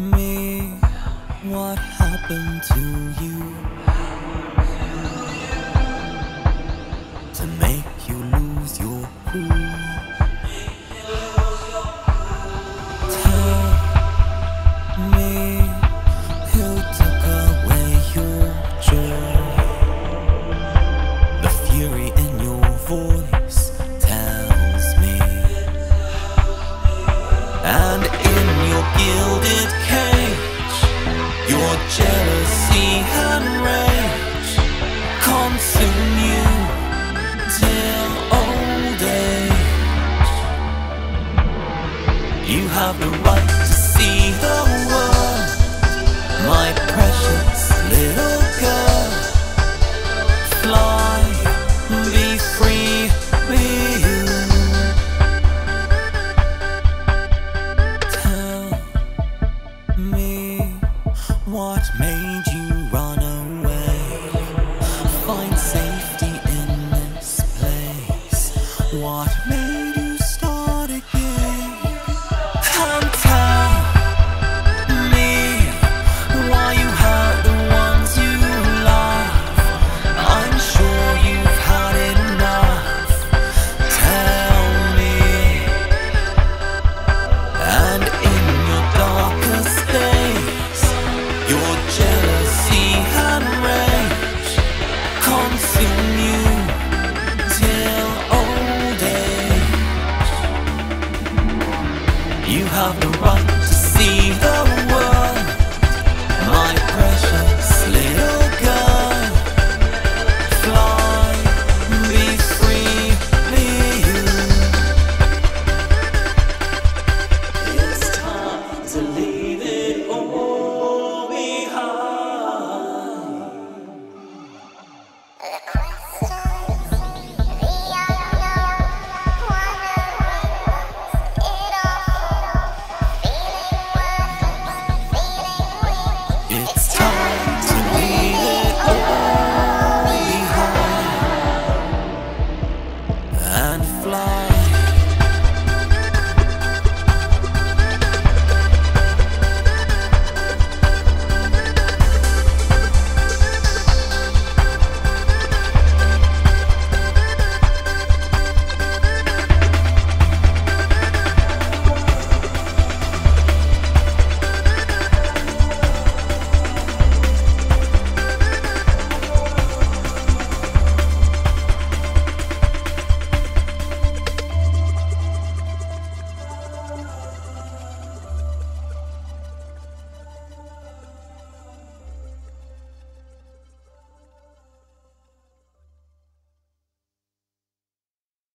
me, what happened to you to make you lose your cool? Tell me who took away your joy. The fury in your voice tells me, and in your gilded cage, your jealousy and rage consume you till old age. You have the right to see the world, my precious little girl. Fly, be free, be you. Tell me what made you run away. Find safety in this place. What made you start again? And tell me why you hurt the ones you love. I'm sure you've had enough. Tell me, and in your darkest days, your jealousy and rage consume you till old age. You have the right to see the world, my precious little girl. Fly, be free, be you. It's time to leave it all behind.